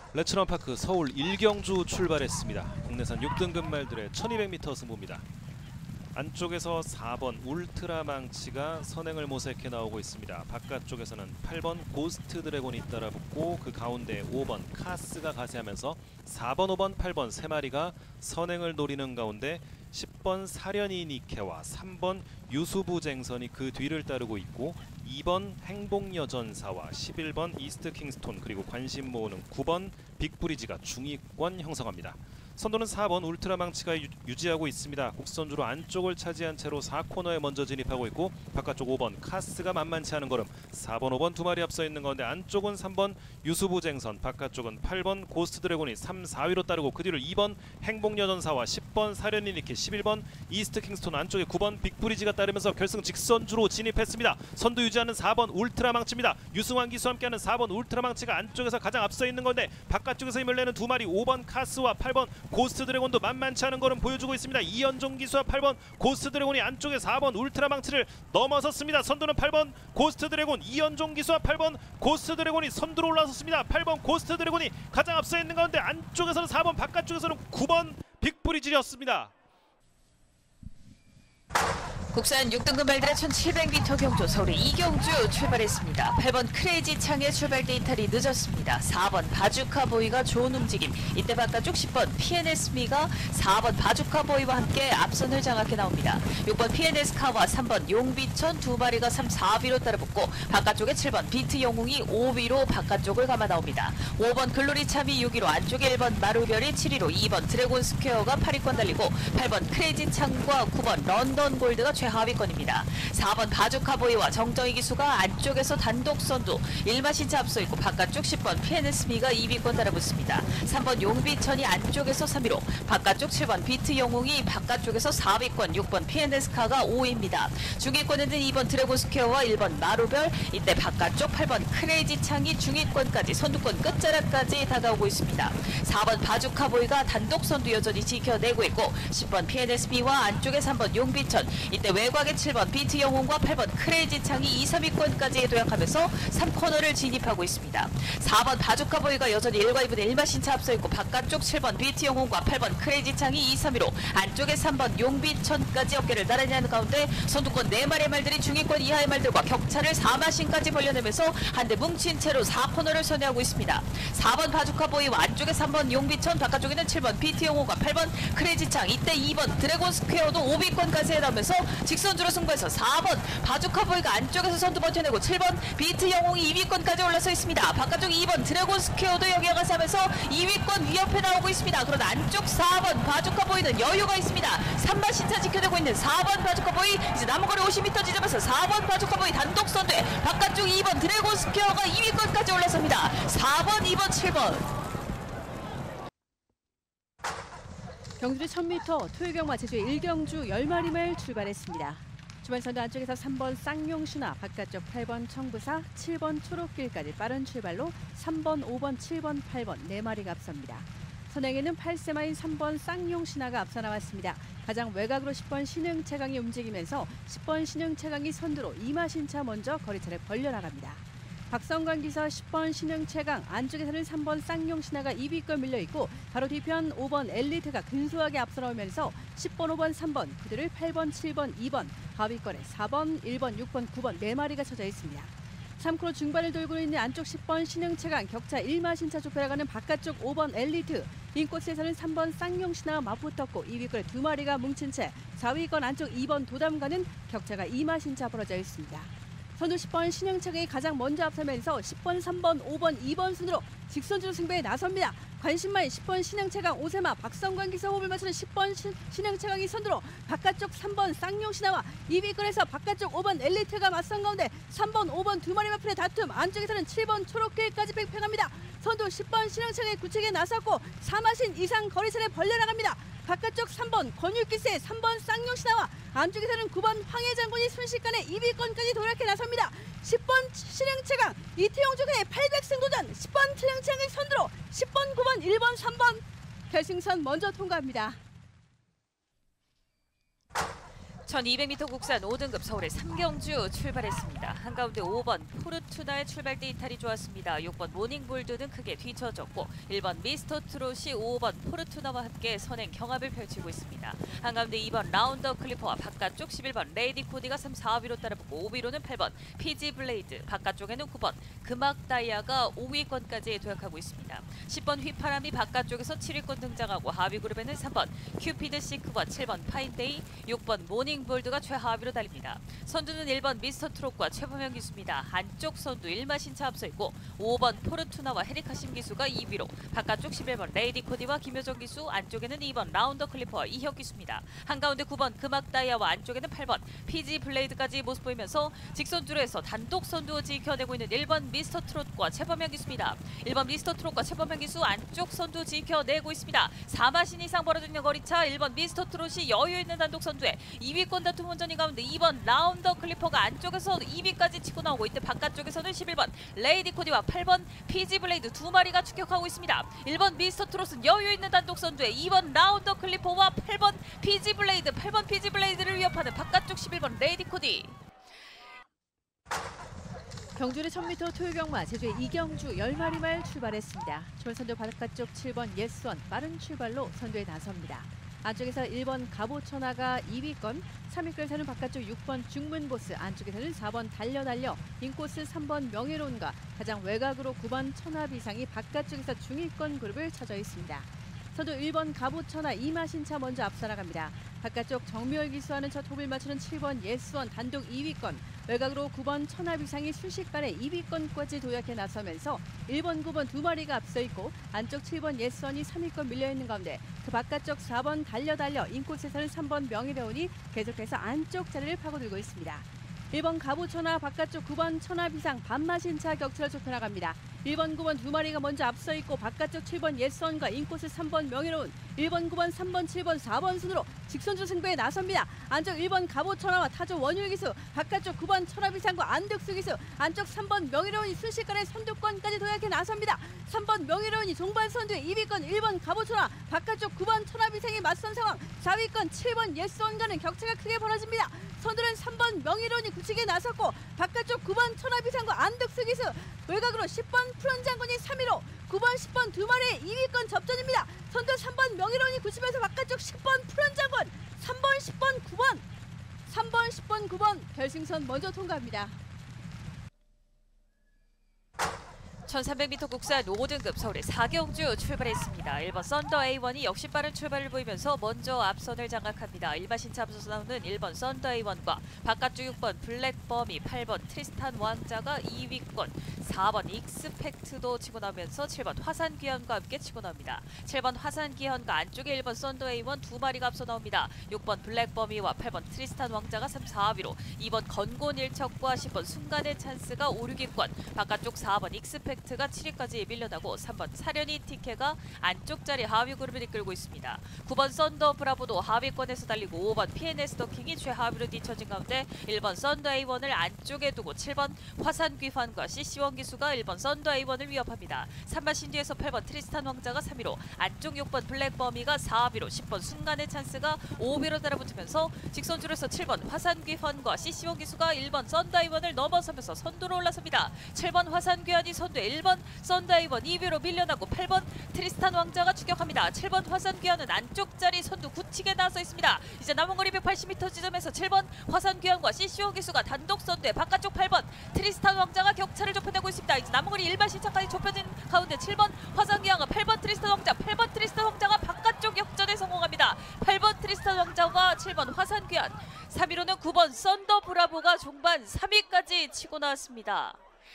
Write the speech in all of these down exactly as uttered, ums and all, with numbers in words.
레츠런파크 서울 일경주 출발했습니다. 국내산 육 등급 말들의 천이백 미터 승부입니다. 안쪽에서 사 번 울트라망치가 선행을 모색해 나오고 있습니다. 바깥쪽에서는 팔 번 고스트 드래곤이 따라붙고 그 가운데 오 번 카스가 가세하면서 사 번, 오 번, 팔 번 세 마리가 선행을 노리는 가운데 십 번 사련이 니케와 삼 번 유수부쟁선이 그 뒤를 따르고 있고 이 번 행복여전사와 십일 번 이스트 킹스톤 그리고 관심 모으는 구 번 빅브리지가 중위권 형성합니다. 선두는 사 번 울트라망치가 유, 유지하고 있습니다. 곡선주로 안쪽을 차지한 채로 사 코너에 먼저 진입하고 있고 바깥쪽 오 번 카스가 만만치 않은 걸음 사 번, 오 번 두 마리 앞서 있는 가운데 안쪽은 삼 번 유수부쟁선 바깥쪽은 팔 번 고스트 드래곤이 삼, 사 위로 따르고 그 뒤를 이 번 행복여전사와 십 번 사련이니키 십일 번 이스트 킹스톤 안쪽에 구 번 빅브리지가 따르면서 결승 직선주로 진입했습니다. 선두 유지하는 사 번 울트라망치입니다. 유승환 기수와 함께하는 사 번 울트라망치가 안쪽에서 가장 앞서 있는 건데 바깥쪽에서 힘을 내는 두 마리 오 번 카스와 팔 번 고스트 드래곤도 만만치 않은 걸음 보여주고 있습니다. 이연종 기수와 팔 번 고스트 드래곤이 안쪽에 사 번 울트라망치를 넘어섰습니다. 선두는 팔 번 고스트 드래곤, 이연종 기수와 팔 번 고스트 드래곤이 선두로 올라섰습니다. 팔 번 고스트 드래곤이 가장 앞서 있는 가운데 안쪽에서는 사 번, 바깥쪽에서는 구 번 빅브리지였습니다. 국산 육 등급 말들의 천칠백 미터 경주 서울 이경주 출발했습니다. 팔 번 크레이지 창의 출발대 이탈이 늦었습니다. 사 번 바주카 보이가 좋은 움직임. 이때 바깥쪽 십 번 피엔에스미가 사 번 바주카 보이와 함께 앞선을 장악해 나옵니다. 육 번 피엔에스카와 삼 번 용비천 두 마리가 삼, 사 위로 따라붙고 바깥쪽에 칠 번 비트 영웅이 오 위로 바깥쪽을 감아 나옵니다. 오 번 글로리 참이 육 위로 안쪽에 일 번 마루별이 칠 위로 이 번 드래곤 스퀘어가 팔 위권 달리고 팔 번 크레이지 창과 구 번 런던 골드가 최하위권입니다. 사 번 바주카보이와 정정희 기수가 안쪽에서 단독 선두 일 마신차 앞서 있고 바깥쪽 십 번 피엔에스미가 이 위권 따라붙습니다. 삼 번 용비천이 안쪽에서 삼 위로 바깥쪽 칠 번 비트 영웅이 바깥쪽에서 사 위권 육 번 피엔에스카가 오 위입니다. 중위권에는 이 번 드래곤 스퀘어와 일 번 마루별 이때 바깥쪽 팔 번 크레이지 창이 중위권까지 선두권 끝자락까지 다가오고 있습니다. 사 번 바주카보이가 단독 선두 여전히 지켜내고 있고 십 번 피엔에스미와 안쪽에 삼 번 용비천 이때 외곽의 칠 번 비트 영웅과 팔 번 크레이지 창이 이, 삼 위권까지 도약하면서 삼 코너를 진입하고 있습니다. 사 번 바주카보이가 여전히 일과 이 분의 일 마신차 앞서 있고 바깥쪽 칠 번 비트 영웅과 팔 번 크레이지 창이 이, 삼 위로 안쪽에 삼 번 용비천까지 어깨를 나란히 하는 가운데 선두권 네 마리의 말들이 중위권 이하의 말들과 격차를 사 마신까지 벌려내면서 한데 뭉친 채로 사 코너를 선회하고 있습니다. 사 번 바주카보이와 안쪽에 삼 번 용비천 바깥쪽에는 칠 번 비트 영웅과 팔 번 크레이지 창 이때 이 번 드래곤 스퀘어도 오 위권까지 해나오면서 직선주로 승부해서 사 번 바주카보이가 안쪽에서 선두 버텨내고 칠 번 비트 영웅이 이 위권까지 올라서 있습니다. 바깥쪽 이 번 드래곤 스퀘어도 여기에 가서 하면서 이 위권 위협해 나오고 있습니다. 그러나 안쪽 사 번 바주카보이는 여유가 있습니다. 삼 마신차 지켜내고 있는 사 번 바주카보이 이제 남은 거리 오십 미터 지점에서 사 번 바주카보이 단독 선두에 바깥쪽 이 번 드래곤 스퀘어가 이 위권까지 올라섭니다. 사 번, 이 번, 칠 번. 경주대 천 미터 토요경마 제주의 일경주 열 마리 말 출발했습니다. 주말선두 안쪽에서 삼 번 쌍용신화, 바깥쪽 팔 번 청부사, 칠 번 초록길까지 빠른 출발로 삼 번, 오 번, 칠 번, 팔 번 네 마리가 앞섭니다. 선행에는 팔 세마인 삼 번 쌍용신화가 앞서 나왔습니다. 가장 외곽으로 십 번 신흥채강이 움직이면서 십 번 신흥채강이 선두로 이 마신차 먼저 거리차를 벌려나갑니다. 박성관 기사 십 번 신흥채강, 안쪽에서는 삼 번 쌍용신화가 이 위권 밀려있고 바로 뒤편 오 번 엘리트가 근소하게 앞서 나오면서 십 번, 오 번, 삼 번, 그들을 팔 번, 칠 번, 이 번, 하위권에 사 번, 일 번, 육 번, 구 번 네 마리가 쳐져 있습니다. 삼 코너 중반을 돌고 있는 안쪽 십 번 신흥채강, 격차 일 마신차 좁혀나가는 바깥쪽 오 번 엘리트, 인코스에서는 삼 번 쌍용신화가 맞붙었고 이 위권에 두 마리가 뭉친 채 사 위권 안쪽 이 번 도담가는 격차가 이 마신차 벌어져 있습니다. 선두 십 번 신흥채강이 가장 먼저 앞서면서 십 번, 삼 번, 오 번, 이 번 순으로 직선주로 승부에 나섭니다. 관심마인 십 번 신흥채강 오세마, 박성관 기사 호흡을 맞추는 십 번 신, 신흥채강이 선두로 바깥쪽 삼 번 쌍용신화와 이 위권에서 바깥쪽 오 번 엘리트가 맞선 가운데 삼 번, 오 번 두 마리 마풀의 다툼, 안쪽에서는 칠 번 초록길까지 팽팽합니다. 선두 십 번 신흥채강이 구책에 나섰고 사 마신 이상 거리선에 벌려나갑니다. 바깥쪽 삼 번 권율기세, 삼 번 쌍용신화와 안쪽에서는 구 번 황해장군이 순식간에 이 위권까지 도약해 나섭니다. 십 번 신흥채강 이태용 조간의 팔백 승도전, 십 번 신흥채강의 선두로 십 번, 구 번, 일 번, 삼 번 결승선 먼저 통과합니다. 천이백 미터 국산 오 등급 서울의 삼경주 출발했습니다. 한가운데 오 번 포르투나의 출발대 이탈이 좋았습니다. 육 번 모닝볼드는 크게 뒤쳐졌고 일 번 미스터 트롯이 오 번 포르투나와 함께 선행 경합을 펼치고 있습니다. 한가운데 이 번 라운더 클리퍼와 바깥쪽 십일 번 레이디 코디가 삼, 사 위로 따라붙고 오 위로는 팔 번 피지 블레이드, 바깥쪽에는 구 번 금악 다이아가 오 위권까지 도약하고 있습니다. 십 번 휘파람이 바깥쪽에서 칠 위권 등장하고 하위 그룹에는 삼 번 큐피드 시크와 칠 번 파인데이, 육 번 모닝 볼드가 최하위로 달립니다. 선두는 일 번 미스터 트롯과 최범현 기수입니다. 안쪽 선두 일마신차 앞서 있고 오 번 포르투나와 헤리카심 기수가 이 위로, 바깥쪽 십일 번 레이디 코디와 김효정 기수, 안쪽에는 이 번 라운더 클리퍼와 이혁 기수입니다. 한가운데 구 번 금악 다이아와 안쪽에는 팔 번 피지 블레이드까지 모습 보이면서 직선줄에서 단독 선두 지켜내고 있는 일 번 미스터 트롯과 최범현 기수입니다. 일 번 미스터 트롯과 최범현 기수 안쪽 선두 지켜내고 있습니다. 사 마신 이상 벌어지는 거리차 일 번 미스터 트롯이 여유 있는 단독 선두에 이 위권 다툼 혼전이 가운데 이 번 라운더 클리퍼가 안쪽에서 이 위까지 치고 나오고 이때 바깥쪽에서는 십일 번 레이디 코디와 팔 번 피지 블레이드 두 마리가 추격하고 있습니다. 일 번 미스터 트롯은 여유 있는 단독 선두에 이 번 라운더 클리퍼와 팔 번 피지 블레이드, 팔 번 피지 블레이드를 위협하는 바깥쪽 십일 번 레이디 코디. 경주의 천 미터 토요경마 제주의 이경주 열 마리 말 출발했습니다. 초반 선두 바깥쪽 칠 번 예스원 빠른 출발로 선두에 나섭니다. 안쪽에서 일 번 갑오천하가 이 위권, 삼 위권에서는 바깥쪽 육 번 중문보스, 안쪽에서는 사 번 달려달려, 인코스 삼 번 명예로운과 가장 외곽으로 구 번 천하비상이 바깥쪽에서 중위권 그룹을 쳐져 있습니다. 선두 일 번 갑오천하 이마신차 먼저 앞서 나갑니다. 바깥쪽 정묘열 기수하는 첫 호흡을 맞추는 칠 번 예스원 단독 이 위권, 외곽으로 구 번 천하비상이 순식간에 이 위권까지 도약해 나서면서 일 번, 구 번 두 마리가 앞서 있고 안쪽 칠 번 예스원이 삼 위권 밀려있는 가운데 그 바깥쪽 사 번 달려달려, 인코스에서는 삼 번 명예로운이 계속해서 안쪽 자리를 파고들고 있습니다. 일 번 갑오천하 바깥쪽 구 번 천하비상 반마신차 격차를 좁혀나갑니다. 일 번, 구 번 두 마리가 먼저 앞서 있고 바깥쪽 칠 번 예스원과 인코스 삼 번 명예로운, 일 번, 구 번, 삼 번, 칠 번, 사 번 순으로 직선주 승부에 나섭니다. 안쪽 일 번 갑오천하와 타조 원율기수, 바깥쪽 구 번 천하비상과 안득수 기수, 안쪽 삼 번 명예로운이 순식간에 선두권까지 도약해 나섭니다. 삼 번 명예로운이 종반 선두에 이 위권 일 번 갑오천하, 바깥쪽 구 번 천하비상이 맞선 상황, 사 위권 칠 번 예스원과는 격차가 크게 벌어집니다. 선두는 삼 번 명예로운이 굳히게 나섰고 바깥쪽 구 번 천하비상과 안득수 기수, 외곽으로 십 번 푸른장군이 삼 위로, 구 번, 십 번 두 마리의 이 위권 접전입니다. 선두 삼 번 명예로운이 굳히면서 바깥쪽 십 번 푸른장군, 삼 번, 십 번, 구 번, 삼 번, 십 번, 구 번 결승선 먼저 통과합니다. 천삼백 미터 국산 오 등급 서울의 사경주 출발했습니다. 일 번 썬더 에이원이 역시 빠른 출발을 보이면서 먼저 앞선을 장악합니다. 일마신차 앞서서 나오는 일 번 썬더 에이원과 바깥쪽 육 번 블랙범이, 팔 번 트리스탄 왕자가 이 위권, 사 번 익스펙트도 치고 나오면서 칠 번 화산귀현과 함께 치고 나옵니다. 칠 번 화산귀현과 안쪽에 일 번 썬더 에이원 두 마리가 앞서 나옵니다. 육 번 블랙범이와 팔 번 트리스탄 왕자가 삼, 사 위로, 이 번 건곤일척과 십 번 순간의 찬스가 오, 육 위권, 바깥쪽 사 번 익스펙트 가 칠 위까지 밀려나고 삼 번 사련이 티케가 안쪽 자리 하위 그룹을 이끌고 있습니다. 구 번 썬더 브라보도 하위권에서 달리고 오 번 피엔에스 더킹이 최하위로 뒤처진 가운데 일 번 썬더 에이원을 안쪽에 두고 칠 번 화산귀환과 씨씨원 기수가 일 번 썬더 에이원을 위협합니다. 삼 번 신뒤에서 팔 번 트리스탄 왕자가 삼 위로, 안쪽 육 번 블랙범이가 사 위로, 십 번 순간의 찬스가 오 위로 따라붙으면서 직선줄에서 칠 번 화산귀환과 씨씨원 기수가 일 번 썬더 에이원을 넘어서면서 선두로 올라섭니다. 칠 번 화산귀환이 선두에 일 번 썬더 에이원 이 위로 밀려나고 팔 번 트리스탄 왕자가 추격합니다. 칠 번 화산귀환은 안쪽 자리 선두 굳히게 나서 있습니다. 이제 남은 거리 백팔십 미터 지점에서 칠 번 화산귀환과 씨씨오 기수가 단독 선두에 바깥쪽 팔 번 트리스탄 왕자가 격차를 좁혀내고 있습니다. 이제 남은 거리 일마신차까지 좁혀진 가운데 칠 번 화산귀환과 팔 번 트리스탄 왕자, 팔 번 트리스탄 왕자가 바깥쪽 역전에 성공합니다. 팔 번 트리스탄 왕자와 칠 번 화산귀환, 삼 위로는 구 번 썬더 브라보가 종반 삼 위까지 치고 나왔습니다.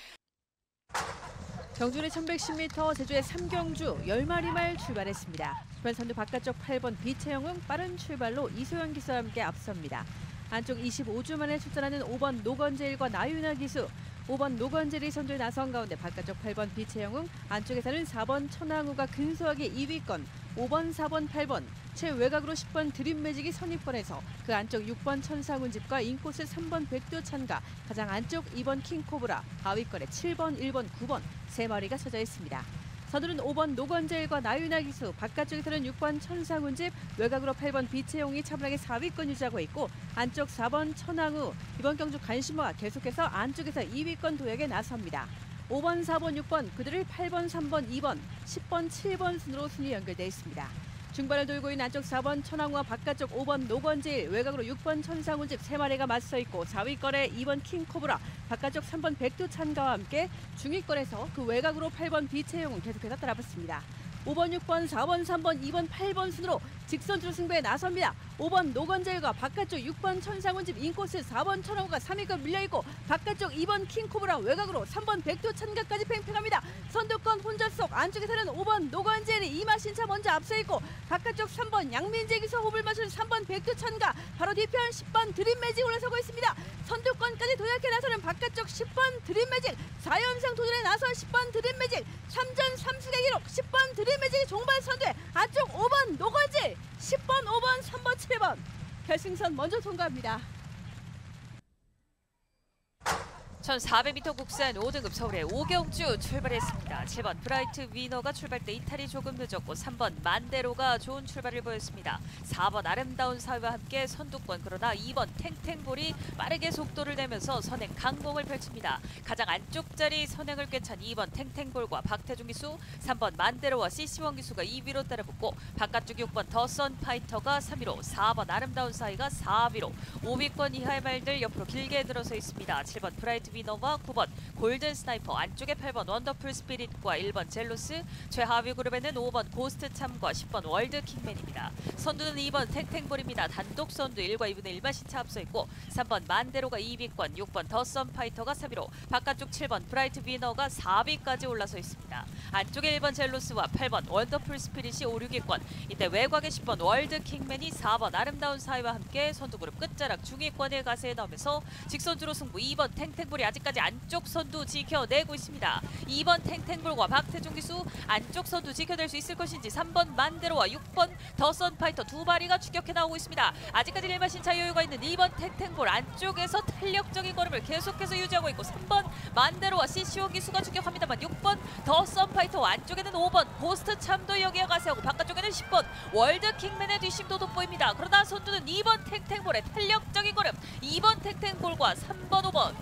경주의 천백십 미터 제주의 삼경주 열 마리 말 출발했습니다. 주변 선두 바깥쪽 팔 번 비채영웅 빠른 출발로 이소영 기수와 함께 앞섭니다. 안쪽 이십오 주 만에 출전하는 오 번 노건재일과 나윤아 기수, 오 번 노건재일이 선두에 나선 가운데 바깥쪽 팔 번 비채영웅, 안쪽에서는 사 번 천항우가 근소하게 이 위권, 오 번, 사 번, 팔 번, 최외곽으로 십 번 드림매직이 선입권에서 그 안쪽 육 번 천사군집과 인코스 삼 번 백두찬가, 가장 안쪽 이 번 킹코브라, 하위권에 칠 번, 일 번, 구 번 세 마리가 쳐져 있습니다. 선두는 오 번 노건재일과 나윤아 기수, 바깥쪽에서는 육 번 천상훈집, 외곽으로 팔 번 비채용이 차분하게 사 위권 유지하고 있고 안쪽 사 번 천왕우, 이번 경주 관심과 계속해서 안쪽에서 이 위권 도약에 나섭니다. 오 번, 사 번, 육 번, 그들을 팔 번, 삼 번, 이 번, 십 번, 칠 번 순으로 순위 연결돼 있습니다. 중반을 돌고 있는 안쪽 사 번 천왕우와 바깥쪽 오 번 노건재일, 외곽으로 육 번 천상훈집 세 마리가 맞서 있고 사 위권에 이 번 킹코브라, 바깥쪽 삼 번 백두찬가와 함께 중위권에서 그 외곽으로 팔 번 비채용은 계속해서 따라붙습니다. 오 번, 육 번, 사 번, 삼 번, 이 번, 팔 번 순으로 직선주로 승부에 나섭니다. 오 번 노건재일과 바깥쪽 육 번 천상훈집, 인코스 사 번 천왕우가 삼 위권 밀려있고 바깥쪽 이 번 킹코브라, 외곽으로 삼 번 백두찬가까지 팽팽합니다. 선두권 혼자 속, 안쪽에서는 오 번 노건재일이 이마신차 먼저 앞서 있고 바깥쪽 삼 번 양민재 기수 호흡을 맞춘 삼 번 백두찬가, 바로 뒤편 십 번 드림매직 올라서고 있습니다. 선두권까지 도약해 나서는 바깥쪽 십 번 드림매직, 사 연승 도전에 나선 십 번 드림매직, 삼 전 삼 승의 기록 십 번 드림매직이 종반 선두에 안쪽 오 번 노건재일, 십 번, 오 번, 삼 번, 칠 번 결승선 먼저 통과합니다. 천사백 미터 국산 오 등급 서울의 오경주 출발했습니다. 칠 번 브라이트 위너가 출발 때 이탈이 조금 늦었고 삼 번 만대로가 좋은 출발을 보였습니다. 사 번 아름다운 사회와 함께 선두권, 그러나 이 번 탱탱볼이 빠르게 속도를 내면서 선행 강공을 펼칩니다. 가장 안쪽 자리 선행을 꿰찬 이 번 탱탱볼과 박태중 기수, 삼 번 만대로와 씨씨원 기수가 이 위로 따라붙고 바깥쪽 육 번 더선 파이터가 삼 위로, 사 번 아름다운 사이가 사 위로, 오 위권 이하의 말들 옆으로 길게 들어서 있습니다. 칠 번 브라이트 위너와 구 번 골든 스나이퍼, 안쪽에 팔 번 원더풀 스피릿과 일 번 젤로스, 최하위 그룹에는 오 번 고스트 참과 십 번 월드 킹맨입니다. 선두는 이 번 탱탱볼입니다. 단독 선두 일과 이분의 일 마신차 앞서 있고 삼 번 만대로가 이 위권, 육 번 더선 파이터가 삼 위로, 바깥쪽 칠 번 브라이트 위너가 사 위까지 올라서 있습니다. 안쪽에 일 번 젤로스와 팔 번 원더풀 스피릿이 오, 육 위권, 이때 외곽에 십 번 월드 킹맨이 사 번 아름다운 사이와 함께 선두 그룹 끝자락 중위권의 가세에 나오면서 직선주로 승부. 이 번 탱탱볼이 아직까지 안쪽 선두 지켜내고 있습니다. 이 번 탱탱볼과 박태중 기수 안쪽 선두 지켜낼 수 있을 것인지 삼 번 만대로와 육 번 더선 파이터 두 마리가 추격해 나오고 있습니다. 아직까지 일마신차 여유가 있는 이 번 탱탱볼, 안쪽에서 탄력적인 걸음을 계속해서 유지하고 있고 삼 번 만대로와 씨씨오 기수가 추격합니다만 육 번 더선 파이터, 안쪽에는 오 번 고스트 참도 여기에 가세하고 바깥쪽에는 십 번 월드 킹맨의 뒷심도 돋보입니다. 그러나 선두는 이 번 탱탱볼의 탄력적인 걸음, 이 번 탱탱볼과 삼 번, 오 번.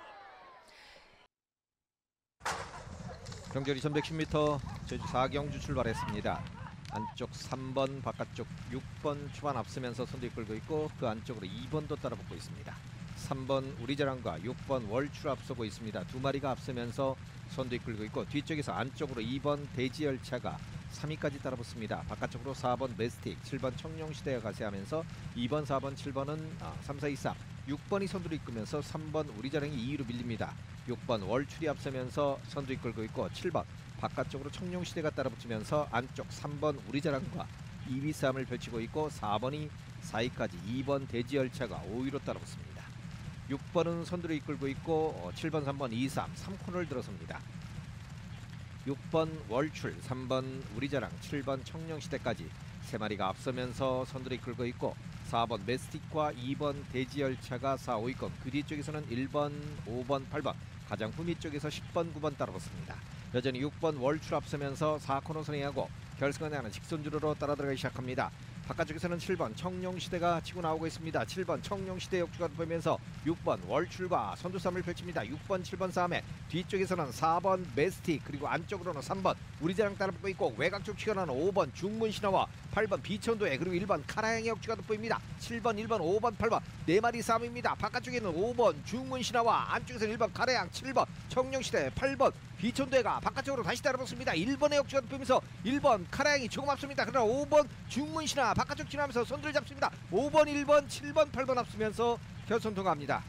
경절 이천백십 미터 제주 사 경주 출발했습니다. 안쪽 삼 번, 바깥쪽 육 번 초반 앞서면서 선두 이끌고 있고 그 안쪽으로 이 번도 따라붙고 있습니다. 삼 번 우리자랑과 육 번 월출 앞서고 있습니다. 두 마리가 앞서면서 선두 이끌고 있고 뒤쪽에서 안쪽으로 이 번 대지열차가 삼 위까지 따라붙습니다. 바깥쪽으로 사 번 메스틱, 칠 번 청룡시대가 가세하면서 이 번, 사 번, 칠 번은 아, 삼, 사, 이, 삼, 육 번이 선두를 이끌면서 삼 번 우리자랑이 이 위로 밀립니다. 육 번 월출이 앞서면서 선두 이끌고 있고 칠 번 바깥쪽으로 청룡시대가 따라붙으면서 안쪽 삼 번 우리자랑과 이 위 싸움을 펼치고 있고 사 번이 사 위까지, 이 번 대지열차가 오 위로 따라붙습니다. 육 번은 선두를 이끌고 있고 어, 칠 번, 삼 번, 이, 삼, 삼 코너를 들어섭니다. 육 번 월출, 삼 번 우리자랑, 칠 번 청룡시대까지 세 마리가 앞서면서 선두를 이끌고 있고 사 번 메스틱과 이 번 대지열차가 사, 오 위권, 그 뒤쪽에서는 일 번, 오 번, 팔 번, 가장 후미 쪽에서 십 번, 구 번 따라붙습니다. 여전히 육 번 월출 앞서면서 사 코너 선행하고 결승선에 하는 직선주로로 따라 들어가기 시작합니다. 바깥쪽에서는 칠 번 청룡시대가 치고 나오고 있습니다. 칠 번 청룡시대 역주가 보면서 육 번 월출과 선두싸움을 펼칩니다. 육 번, 칠 번 싸움에 뒤쪽에서는 사 번 메스틱, 그리고 안쪽으로는 삼 번 우리자랑 따라붙고 있고 외곽 쪽 치고나는 오 번 중문신화와 팔 번 비천도에, 그리고 일 번 카라양의 역주가 돋보입니다. 칠 번, 일 번, 오 번, 팔 번 네 마리 싸움입니다. 바깥쪽에는 오 번 중문신화와 안쪽에서는 일 번 카라양, 칠 번 청룡시대, 팔 번 비천도가 바깥쪽으로 다시 따라붙습니다. 일 번의 역주가 돋보이면서 일 번 카라양이 조금 앞섭니다. 그러나 오 번 중문신화 바깥쪽 지나면서 선두를 잡습니다. 오 번, 일 번, 칠 번, 팔 번 앞서면서 결선 통과합니다.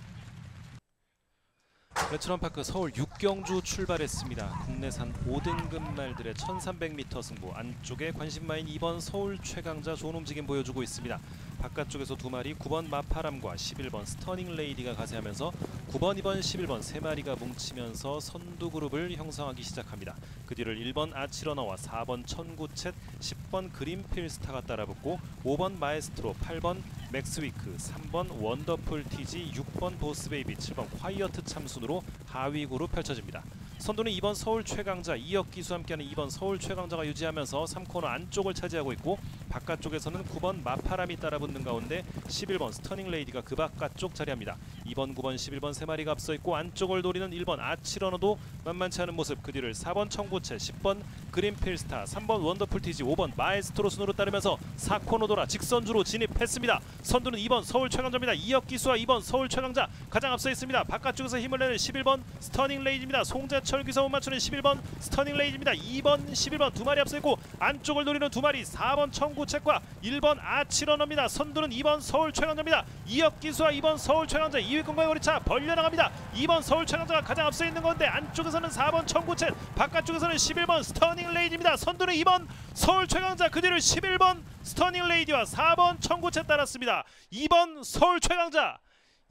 레츠런파크 서울 육 경주 출발했습니다. 국내산 오 등급 말들의 천삼백 미터 승부, 안쪽에 관심마인 이 번 서울 최강자 좋은 움직임 보여주고 있습니다. 바깥쪽에서 두 마리 구 번 마파람과 십일 번 스터닝 레이디가 가세하면서 구 번, 이 번, 십일 번 세 마리가 뭉치면서 선두 그룹을 형성하기 시작합니다. 그 뒤를 일 번 아치러너와 사 번 천구챗, 십 번 그린필스타가 따라붙고 오 번 마에스트로, 팔 번 맥스위크, 삼 번 원더풀 티지, 육 번 보스베이비, 칠 번 콰이어트 참순으로 하위 그룹 펼쳐집니다. 선두는 이 번 서울 최강자 이혁 기수와 함께하는 이 번 서울 최강자가 유지하면서 삼 코너 안쪽을 차지하고 있고 바깥쪽에서는 구 번 마파람이 따라붙는 가운데 십일 번 스터닝 레이디가 그 바깥쪽 자리합니다. 이 번, 구 번, 십일 번 세 마리가 앞서 있고 안쪽을 노리는 일 번 아치러너도 만만치 않은 모습. 그 뒤를 사 번 청구채, 십 번 그린필스타, 삼 번 원더풀티지, 오 번 마에스트로 순으로 따르면서 사 코너 돌아 직선주로 진입했습니다. 선두는 이 번 서울 최강자입니다. 이혁 기수와 이 번 서울 최강자 가장 앞서 있습니다. 바깥쪽에서 힘을 내는 십일 번 스터닝 레이디입니다. 송재철 기사 못 맞추는 십일 번 스터닝 레이디입니다. 이 번, 십일 번 두 마리 앞서 있고 안쪽을 노리는 두 마리 사 번 청구책과 일 번 아치러너입니다. 선두는 이 번 서울 최강자입니다. 이혁 기수와 이 번 서울 최강자 이 위 공간의 거리차 벌려나갑니다. 이 번 서울 최강자가 가장 앞서 있는 건데 안쪽에서는 사 번 청구책, 바깥쪽에서는 십일 번 스터닝 레이디입니다. 선두는 이 번 서울 최강자, 그 뒤를 십일 번 스터닝 레이디와 사 번 청구책 따랐습니다. 이 번 서울 최강자.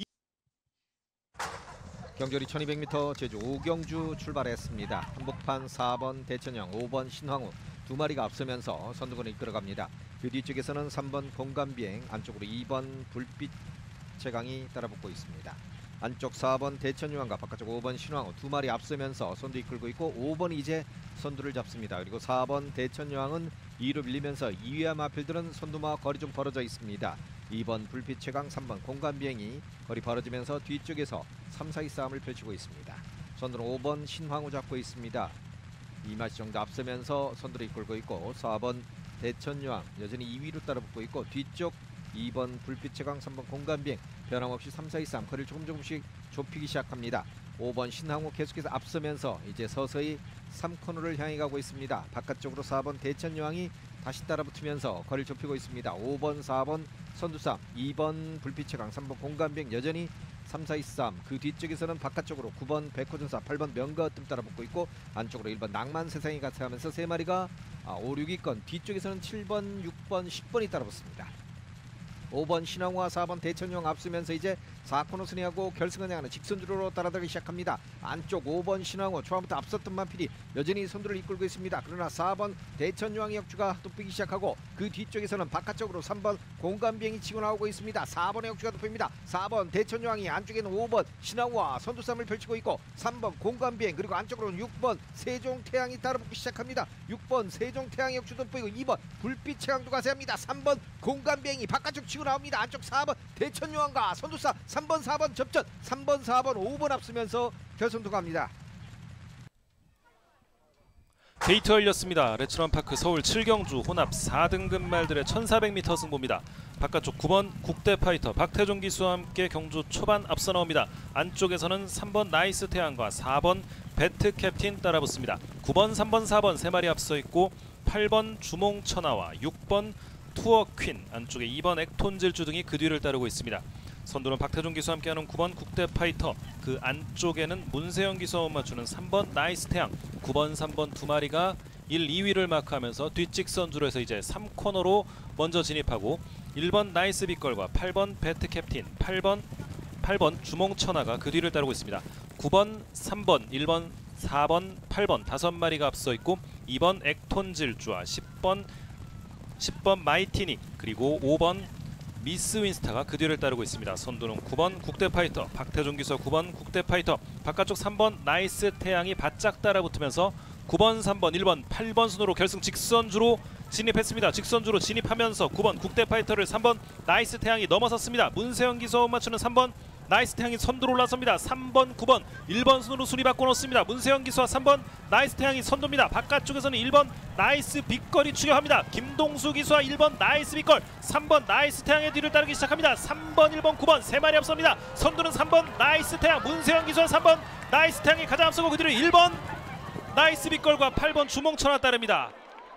경주리 천이백 미터 제주 오경주 출발했습니다. 한복판 사 번 대천영, 오 번 신황우 두 마리가 앞서면서 선두권을 이끌어갑니다. 그 뒤쪽에서는 삼 번 공간비행, 안쪽으로 이 번 불빛 최강이 따라붙고 있습니다. 안쪽 사 번 대천유황과 바깥쪽 오 번 신황우 두 마리 앞서면서 선두 이끌고 있고 오 번이 이제 선두를 잡습니다. 그리고 사 번 대천유황은 이로 밀리면서 이 위와 마필들은 선두와 거리 좀 벌어져 있습니다. 이 번 불빛 최강, 삼 번 공간비행이 거리 벌어지면서 뒤쪽에서 삼, 사 위 싸움을 펼치고 있습니다. 선두는 오 번 신황우 잡고 있습니다. 이 마시 정도 앞서면서 선두를 이끌고 있고 사 번 대천유황 여전히 이 위로 따라붙고 있고 뒤쪽 이 번 불빛 최강, 삼 번 공간비행 변함없이 삼, 사 위 싸움 거리를 조금 조금씩 좁히기 시작합니다. 오 번 신황우 계속해서 앞서면서 이제 서서히 삼 코너를 향해 가고 있습니다. 바깥쪽으로 사 번 대천유황이 다시 따라붙으면서 거리를 좁히고 있습니다. 오 번, 사 번 선두 싸움, 이 번 불빛 최강, 삼 번 공간비행 여전히 삼, 사 위 싸움. 그 뒤쪽에서는 바깥쪽으로 구 번 백호전사, 팔 번 명가뜸 따라붙고 있고 안쪽으로 일 번 낭만 세상이 같이 하면서 세 마리가 아, 오, 육 위권, 뒤쪽에서는 칠 번, 육 번, 십 번이 따라붙습니다. 오 번 신황우와 사 번 대천유황 앞서면서 이제 사 코너 순회하고 결승을 향하는 직선주로로 따라들기 시작합니다. 안쪽 오 번 신황우 초반부터 앞섰던 만필이 여전히 선두를 이끌고 있습니다. 그러나 사 번 대천유황의 역주가 돋보이기 시작하고 그 뒤쪽에서는 바깥쪽으로 삼 번 공간비행이 치고 나오고 있습니다. 사 번의 역주가 돋보입니다. 사 번 대천유황이 안쪽에는 오 번 신황우와 선두 싸움을 펼치고 있고 삼 번 공간비행 그리고 안쪽으로는 육 번 세종태양이 따라붙기 시작합니다. 육 번 세종태양의 역주 돋보이고 이 번 불빛 최강도 가세합니다. 삼 번 공간비행이 바깥쪽 치고 나옵니다. 안쪽 사 번 대천유황과 선두싸 삼 번, 사 번 접전, 삼 번, 사 번, 오 번 앞서면서 결선도 갑니다. 데이트 열렸습니다. 레츠런파크 서울 칠경주 혼합 사 등급 말들의 천사백 미터 승부입니다. 바깥쪽 구 번 국대파이터 박태종 기수와 함께 경주 초반 앞서 나옵니다. 안쪽에서는 삼 번 나이스 태양과 사 번 배트 캡틴 따라붙습니다. 구 번, 삼 번, 사 번 세 마리 앞서 있고 팔 번 주몽천하와 육 번 투어퀸, 안쪽에 이 번 액톤질주 등이 그 뒤를 따르고 있습니다. 선두는 박태종 기수와 함께하는 구 번 국대파이터, 그 안쪽에는 문세영 기수와 맞추는 삼 번 나이스 태양, 구 번, 삼 번 두 마리가 일, 이 위를 마크하면서 뒷직선주로 해서 이제 삼 코너로 먼저 진입하고 일 번 나이스 빅걸과 팔 번 배트 캡틴, 팔 번 팔 번 주몽천하가 그 뒤를 따르고 있습니다. 구 번, 삼 번, 일 번, 사 번, 팔 번 다섯 마리가 앞서 있고 이 번 액톤질주와 십 번 십 번 마이티닉 그리고 오 번 미스 윈스타가 그 뒤를 따르고 있습니다. 선두는 구 번 국대파이터 박태종 기수 구 번 국대파이터, 바깥쪽 삼 번 나이스 태양이 바짝 따라붙으면서 구 번, 삼 번, 일 번, 팔 번 순으로 결승 직선주로 진입했습니다. 직선주로 진입하면서 구 번 국대파이터를 삼 번 나이스 태양이 넘어섰습니다. 문세영 기수와 맞추는 삼 번 나이스 태양이 선두로 올라섭니다. 삼 번, 구 번, 일 번 순으로 순위 바꿔놓습니다. 문세영 기수와 삼 번 나이스 태양이 선두입니다. 바깥쪽에서는 일 번 나이스 빅걸이 추격합니다. 김동수 기수와 일 번 나이스 빅걸, 삼 번 나이스 태양의 뒤를 따르기 시작합니다. 삼 번, 일 번, 구 번 세 마리 앞섭니다. 선두는 삼 번 나이스 태양, 문세영 기수와 삼 번 나이스 태양이 가장 앞서고 그 뒤를 일 번 나이스 빅걸과 팔 번 주몽천하 따릅니다.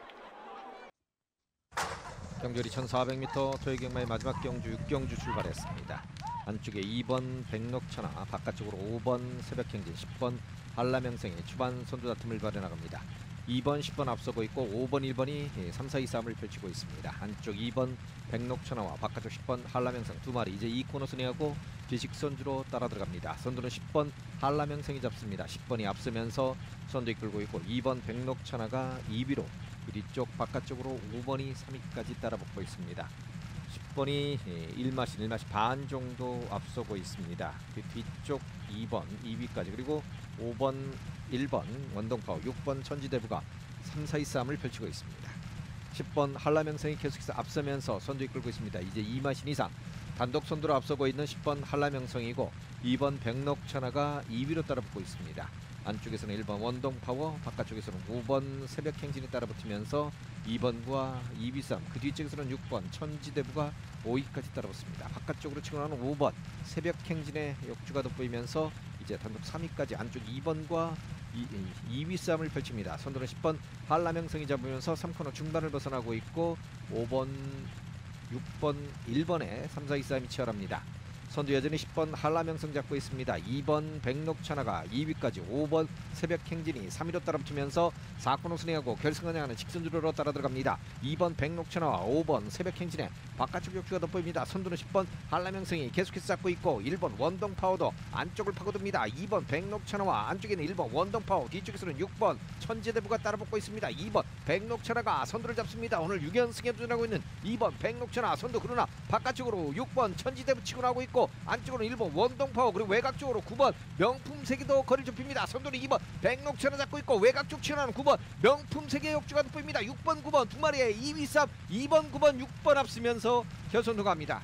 경주리 천사백 미터 토요경마의 마지막 경주 육 경주 출발했습니다. 안쪽에 이 번 백록천하, 바깥쪽으로 오 번 새벽행진, 십 번 한라명생이 초반 선두 다툼을 벌여나갑니다. 이 번, 십 번 앞서고 있고 오 번, 일 번이 삼, 사 위 싸움을 펼치고 있습니다. 안쪽 이 번 백록천하와 바깥쪽 십 번 한라명생 두 마리 이제 이 코너 순회하고 뒤직선주로 따라 들어갑니다. 선두는 십 번 한라명생이 잡습니다. 십 번이 앞서면서 선두 이끌고 있고 이 번 백록천하가 이 위로, 그 뒤쪽 바깥쪽으로 오 번이 삼 위까지 따라붙고 있습니다. 십 번이 일 마신, 일 마신 반 정도 앞서고 있습니다. 그 뒤쪽 이 번 이 위까지, 그리고 오 번 일 번 원동파워, 육 번 천지대부가 삼, 사 위 싸움을 펼치고 있습니다. 십 번 한라명성이 계속해서 앞서면서 선두 이끌고 있습니다. 이제 이마신 이상 단독 선두로 앞서고 있는 십 번 한라명성이고 이 번 백록천하가 이 위로 따라붙고 있습니다. 안쪽에서는 일 번 원동파워, 바깥쪽에서는 오 번 새벽행진이 따라붙으면서 이 번과 이 위 싸움, 그 뒤쪽에서는 육 번 천지대부가 오 위까지 따라붙습니다. 바깥쪽으로 치고 나오는 오 번 새벽행진의 역주가 돋보이면서 이제 단독 삼 위까지 안쪽 이 번과 이 위 싸움을 펼칩니다. 선두는 십 번 한라명성이 잡으면서 삼 코너 중반을 벗어나고 있고 오 번, 육 번, 일 번의 삼, 사 위 싸움이 치열합니다. 선두 여전히 십 번 한라명성 잡고 있습니다. 이 번 백록천하가 이 위까지, 오 번 새벽행진이 삼 위로 따라붙으면서 사 코너 순회하고 결승을 향하는 직선주로로 따라 들어갑니다. 이 번 백록천하와 오 번 새벽행진의 바깥쪽 역주가 돋보입니다. 선두는 십 번 한라명성이 계속해서 잡고 있고 일 번 원동파워도 안쪽을 파고듭니다. 이 번 백록천하와 안쪽에는 일 번 원동파워, 뒤쪽에서는 육 번 천지대부가 따라붙고 있습니다. 이 번 백록천하가 선두를 잡습니다. 오늘 육 연승에 도전하고 있는 이 번 백록천하 선두, 그러나 바깥쪽으로 육 번 천지대부 치고 나오고 있고 안쪽으로는 일 번 원동파워, 그리고 외곽 쪽으로 구 번 명품세계도 거리를 좁힙니다. 선두는 이 번 백록천하 잡고 있고 외곽 쪽 치어나는 구 번 명품세계 역주가 돋보입니다. 육 번, 구 번 두 마리의 이 위 싸움, 이 번, 구 번, 육 번 앞서면서 결선도 갑니다.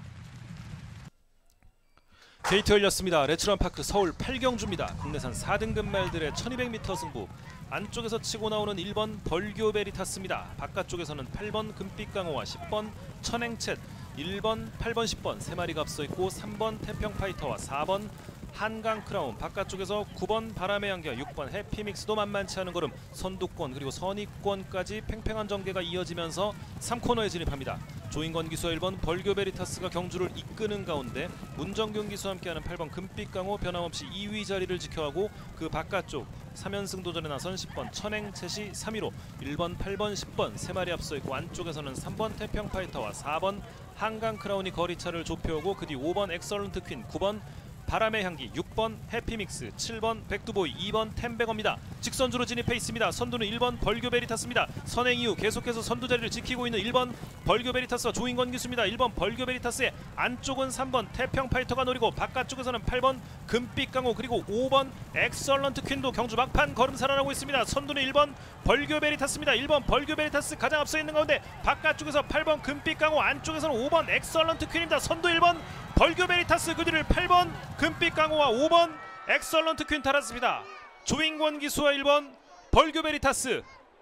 게이트 열렸습니다. 레츠런파크 서울 팔 경주입니다. 국내산 사 등급 말들의 천이백 미터 승부. 안쪽에서 치고 나오는 일 번 벌교 베리타스입니다. 바깥쪽에서는 팔 번 금빛강호와 십 번 천행챗, 일 번, 팔 번, 십 번 세 마리가 앞서 있고 삼 번 태평파이터와 사 번 한강크라운, 바깥쪽에서 구 번 바람의 향기와 육 번 해피믹스도 만만치 않은 걸음, 선두권 그리고 선입권까지 팽팽한 전개가 이어지면서 삼 코너에 진입합니다. 조인권 기수와 일 번 벌교 베리타스가 경주를 이끄는 가운데 문정균 기수와 함께하는 팔 번 금빛강호 변함없이 이 위 자리를 지켜하고 그 바깥쪽 삼 연승 도전에 나선 십 번 천행챗이 삼 위로 일 번, 팔 번, 십 번 세 마리 앞서 있고 안쪽에서는 삼 번 태평파이터와 사 번 한강크라운이 거리차를 좁혀오고 그 뒤 오 번 엑설런트 퀸, 구 번 바람의 향기, 육 번 해피믹스, 칠 번 백두보이, 이 번 템베거입니다. 직선주로 진입해 있습니다. 선두는 일 번 벌교 베리타스입니다. 선행 이후 계속해서 선두 자리를 지키고 있는 일 번 벌교 베리타스와 조인권 기수입니다. 일 번 벌교 베리타스의 안쪽은 삼 번 태평파이터가 노리고 바깥쪽에서는 팔 번 금빛강호 그리고 오 번 엑설런트 퀸도 경주 막판 걸음 살아나고 있습니다. 선두는 일 번 벌교 베리타스입니다. 일 번 벌교 베리타스 가장 앞서 있는 가운데 바깥쪽에서 팔 번 금빛강호, 안쪽에서는 오 번 엑설런트 퀸입니다. 선두 일 번 벌교 베리타스, 그 뒤를 팔 번 금빛강호와 오 번 엑설런트 퀸 달았습니다. 조인권 기수와 일 번 벌교 베리타스.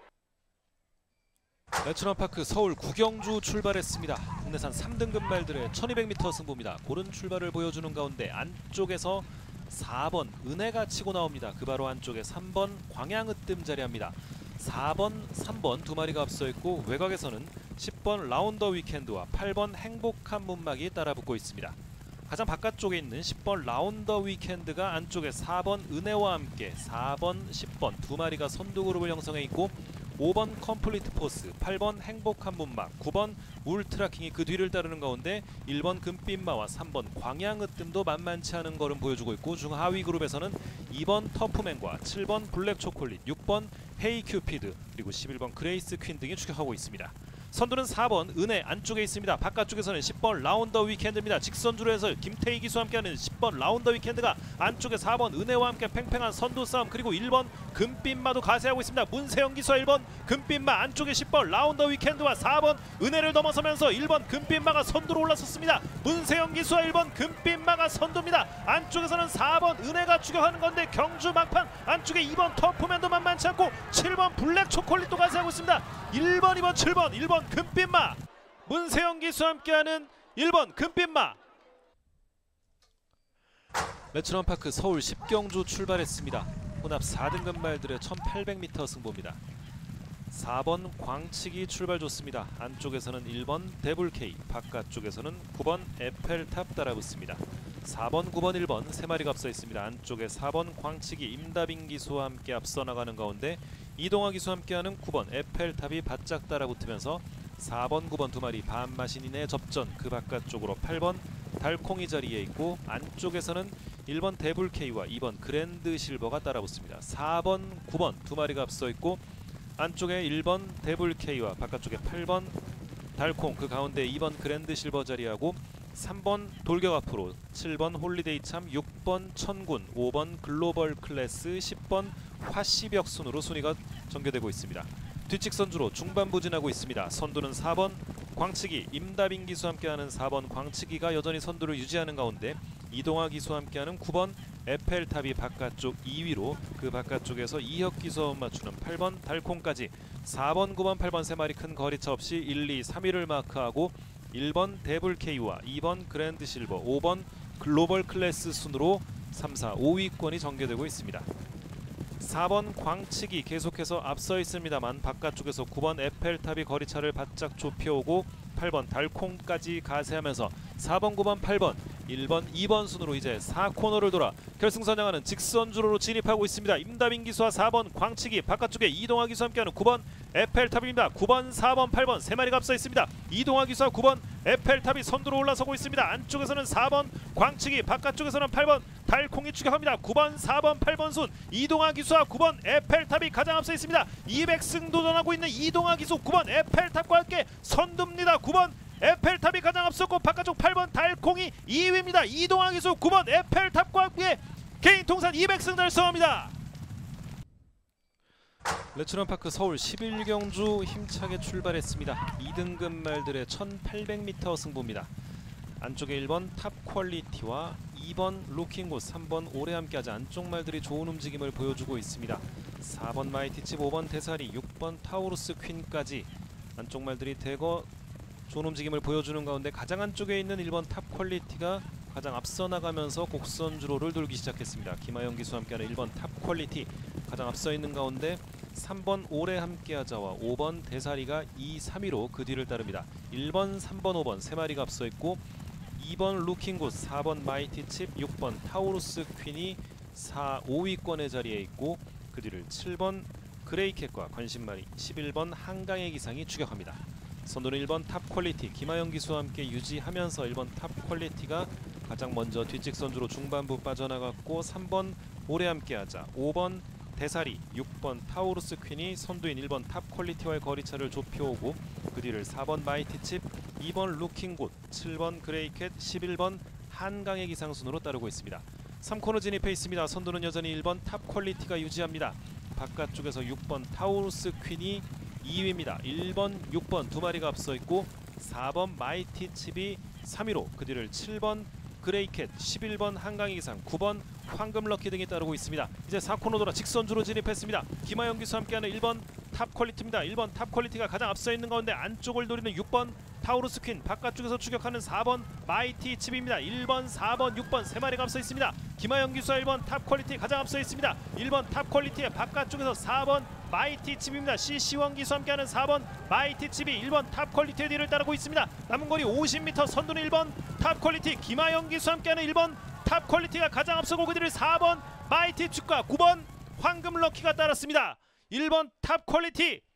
레츠런파크 서울 구경주 출발했습니다. 국내산 삼 등급 말들의 천이백 미터 승부입니다. 고른 출발을 보여주는 가운데 안쪽에서 사 번 은혜가 치고 나옵니다. 그 바로 안쪽에 삼 번 광양으뜸 자리합니다. 사 번, 삼 번 두 마리가 앞서 있고 외곽에서는 십 번 라운더 위켄드와 팔 번 행복한 문막이 따라붙고 있습니다. 가장 바깥쪽에 있는 십 번 라운더 위켄드가 안쪽에 사 번 은혜와 함께 사 번, 십 번 두 마리가 선두 그룹을 형성해 있고 오 번 컴플리트 포스, 팔 번 행복한 문막, 구 번 울트라킹이 그 뒤를 따르는 가운데 일 번 금빛마와 삼 번 광양으뜸도 만만치 않은 걸음 보여주고 있고 중하위 그룹에서는 이 번 터프맨과 칠 번 블랙초콜릿, 육 번 헤이 큐피드 그리고 십일 번 그레이스 퀸 등이 추격하고 있습니다. 선두는 사 번 은혜 안쪽에 있습니다. 바깥쪽에서는 십 번 라운더 위켄드입니다. 직선주로 해서 김태희 기수와 함께하는 십 번 라운더 위켄드가 안쪽에 사 번 은혜와 함께 팽팽한 선두 싸움, 그리고 일 번 금빛마도 가세하고 있습니다. 문세영 기수와 일 번 금빛마, 안쪽에 십 번 라운더 위켄드와 사 번 은혜를 넘어서면서 일 번 금빛마가 선두로 올라섰습니다. 문세영 기수와 일 번 금빛마가 선두입니다. 안쪽에서는 사 번 은혜가 추격하는 건데 경주 막판 안쪽에 이 번 터프맨도 만만치 않고 칠 번 블랙 초콜릿도 가세하고 있습니다. 일 번, 이 번, 칠 번, 일 번 금빛마, 문세영 기수와 함께하는 일 번 금빛마. 레츠런파크 서울 십 경주 출발했습니다. 혼합 사 등급 말들의 천팔백 미터 승부입니다. 사 번 광치기 출발 좋습니다. 안쪽에서는 일 번 데블케이, 바깥쪽에서는 구 번 에펠탑 따라붙습니다. 사 번, 구 번, 일 번 세 마리가 앞서 있습니다. 안쪽에 사 번 광치기 임다빈 기수와 함께 앞서 나가는 가운데 이동화 기수와 함께하는 구 번 에펠탑이 바짝 따라붙으면서 사 번, 구 번 두 마리 반마신인의 접전, 그 바깥쪽으로 팔 번 달콩이 자리에 있고 안쪽에서는 일 번 데블케이와 이 번 그랜드 실버가 따라붙습니다. 사 번, 구 번 두 마리가 앞서 있고 안쪽에 일 번 데블케이와 바깥쪽에 팔 번 달콩, 그 가운데 이 번 그랜드 실버 자리하고 삼 번 돌격 앞으로 칠 번 홀리데이 참, 육 번 천군, 오 번 글로벌 클래스, 십 번 화시벽 순으로 순위가 전개되고 있습니다. 뒷직선주로 중반부 지나고 있습니다. 선두는 사 번 광치기 임다빈 기수와 함께하는 사 번 광치기가 여전히 선두를 유지하는 가운데 이동화 기수와 함께하는 구 번 에펠탑이 바깥쪽 이 위로 그 바깥쪽에서 이혁 기수와 맞추는 팔 번 달콩까지 사 번, 구 번, 팔 번 세 마리 큰 거리차 없이 일, 이, 삼 위를 마크하고 일 번 데블케이와 이 번 그랜드 실버, 오 번 글로벌 클래스 순으로 삼, 사, 오 위권이 전개되고 있습니다. 사 번 광치기 계속해서 앞서 있습니다만 바깥쪽에서 구 번 에펠탑이 거리차를 바짝 좁혀오고 팔 번 달콩까지 가세하면서 사 번, 구 번, 팔 번, 일 번, 이 번 순으로 이제 사 코너를 돌아 결승선 향하는 직선주로로 진입하고 있습니다. 임다빈 기수와 사 번 광치기 바깥쪽에 이동화 기수와 함께하는 구 번 에펠탑입니다. 구 번, 사 번, 팔 번 세 마리가 앞서 있습니다. 이동화 기수와 구 번 에펠탑이 선두로 올라서고 있습니다. 안쪽에서는 사 번 광치기 바깥쪽에서는 팔 번 달콩이 추격합니다. 구 번, 사 번, 팔 번 순 이동화 기수와 구 번 에펠탑이 가장 앞서 있습니다. 이백 승 도전하고 있는 이동화 기수 구 번 에펠탑과 함께 선두입니다. 구 번 에펠탑이 가장 앞섰고 바깥쪽 팔 번 달콩이 이 위입니다. 이동화 기수 구 번 에펠탑과 함께 개인 통산 이백 승 달성합니다. 레츠런파크 서울 십일 경주 힘차게 출발했습니다. 이 등급 말들의 천팔백 미터 승부입니다. 안쪽에 일 번 탑 퀄리티와 이 번 루킹굿, 삼 번 오래 함께하자 안쪽 말들이 좋은 움직임을 보여주고 있습니다. 사 번 마이티칩, 오 번 대사리, 육 번 타우루스 퀸까지 안쪽 말들이 대거 좋은 움직임을 보여주는 가운데 가장 안쪽에 있는 일 번 탑 퀄리티가 가장 앞서 나가면서 곡선 주로를 돌기 시작했습니다. 김하영 기수와 함께하는 일 번 탑 퀄리티 가장 앞서 있는 가운데 삼 번 오래 함께하자와 오 번 대사리가 이, 삼 위로 그 뒤를 따릅니다. 일 번, 삼 번, 오 번 세 마리가 앞서 있고 이 번 루킹굿, 사 번 마이티칩, 육 번 타우루스 퀸이 사, 오 위권의 자리에 있고 그 뒤를 칠 번 그레이캣과 관심마리, 십일 번 한강의 기상이 추격합니다. 선두는 일 번 탑 퀄리티 김하영 기수와 함께 유지하면서 일 번 탑 퀄리티가 가장 먼저 뒷직선주로 중반부 빠져나갔고 삼 번 오래 함께하자, 오 번 대사리, 육 번 타우루스 퀸이 선두인 일 번 탑 퀄리티와의 거리차를 좁혀오고 그 뒤를 사 번 마이티칩, 이 번 루킹굿, 칠 번 그레이캣, 십일 번 한강의 기상순으로 따르고 있습니다. 삼 코너 진입해 있습니다. 선두는 여전히 일 번 탑 퀄리티가 유지합니다. 바깥쪽에서 육 번 타우루스 퀸이 이 위입니다. 일 번, 육 번 두 마리가 앞서 있고 사 번 마이티칩이 삼 위로 그 뒤를 칠 번 그레이캣, 십일 번 한강의 기상, 구 번 황금 럭키 등이 따르고 있습니다. 이제 사 코너 돌아 직선주로 진입했습니다. 김하영 기수와 함께하는 일 번 탑 퀄리티입니다. 일 번 탑 퀄리티가 가장 앞서 있는 가운데 안쪽을 노리는 육 번 타우루스 퀸, 바깥쪽에서 추격하는 사 번 마이티 칩입니다. 일 번, 사 번, 육 번 세 마리가 앞서 있습니다. 김하영 기수와 일 번 탑 퀄리티 가장 앞서 있습니다. 일 번 탑 퀄리티의 바깥쪽에서 사 번 마이티 칩입니다. 씨씨원 기수와 함께하는 사 번 마이티 칩이 일 번 탑 퀄리티의 뒤를 따르고 있습니다. 남은 거리 오십 미터, 선두는 일 번 탑 퀄리티 김하영 기수와 함께하는 일 번 탑 퀄리티가 가장 앞서고 그 뒤를 사 번 마이티 칩과 구 번 황금 럭키가 따랐습니다. 일 번 탑 퀄리티